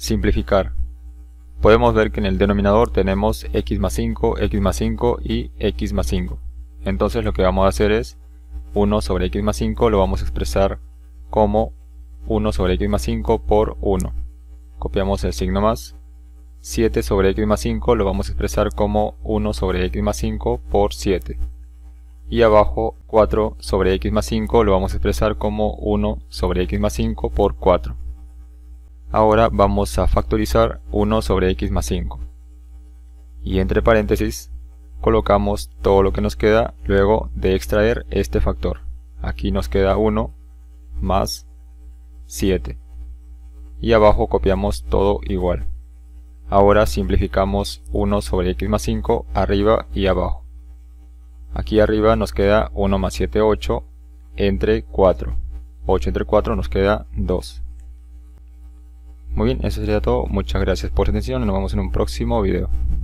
simplificar. Podemos ver que en el denominador tenemos x más 5, x más 5 y x más 5. Entonces lo que vamos a hacer es 1 sobre x más 5 lo vamos a expresar como 1 sobre x más 5 por 1. Copiamos el signo más. 7 sobre x más 5 lo vamos a expresar como 1 sobre x más 5 por 7. Y abajo 4 sobre x más 5 lo vamos a expresar como 1 sobre x más 5 por 4. Ahora vamos a factorizar 1 sobre x más 5. Y entre paréntesis colocamos todo lo que nos queda luego de extraer este factor. Aquí nos queda 1 más 7. Y abajo copiamos todo igual. Ahora simplificamos 1 sobre x más 5 arriba y abajo. Aquí arriba nos queda 1 más 7, 8 entre 4. 8 entre 4 nos queda 2. Muy bien, eso sería todo. Muchas gracias por su atención y nos vemos en un próximo video.